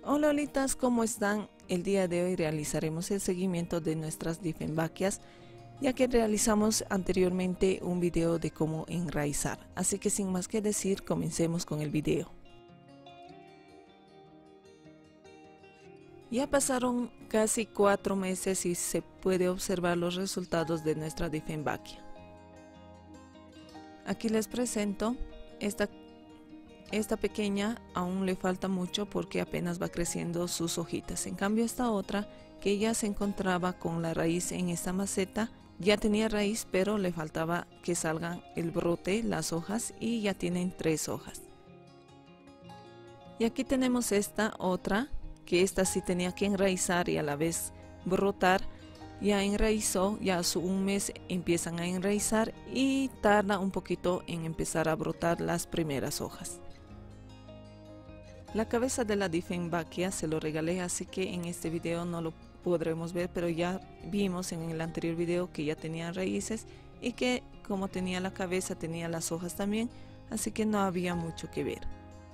Hola Olitas, ¿cómo están? El día de hoy realizaremos el seguimiento de nuestras Dieffenbachias, ya que realizamos anteriormente un video de cómo enraizar. Así que sin más que decir, comencemos con el video. Ya pasaron casi 4 meses y se puede observar los resultados de nuestra Dieffenbachia. Aquí les presento esta pequeña aún le falta mucho porque apenas va creciendo sus hojitas. En cambio esta otra, que ya se encontraba con la raíz en esta maceta, ya tenía raíz pero le faltaba que salgan el brote, las hojas, y ya tienen 3 hojas. Y aquí tenemos esta otra, que esta sí tenía que enraizar y a la vez brotar. Ya enraizó, ya hace un mes empiezan a enraizar y tarda un poquito en empezar a brotar las primeras hojas. La cabeza de la Dieffenbachia se lo regalé, así que en este video no lo podremos ver, pero ya vimos en el anterior video que ya tenía raíces y que como tenía la cabeza tenía las hojas también, así que no había mucho que ver.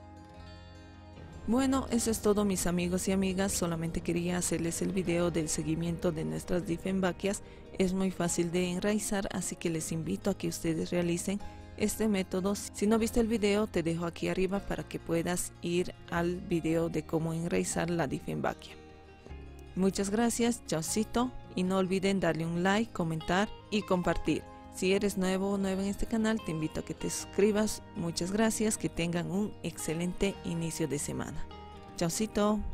Bueno, eso es todo mis amigos y amigas, solamente quería hacerles el video del seguimiento de nuestras Dieffenbachias. Es muy fácil de enraizar, así que les invito a que ustedes realicen este método. Si no viste el video, te dejo aquí arriba para que puedas ir al video de cómo enraizar la Dieffenbachia. Muchas gracias, chaucito, y no olviden darle un like, comentar y compartir. Si eres nuevo o nueva en este canal, te invito a que te suscribas. Muchas gracias, que tengan un excelente inicio de semana. Chaucito.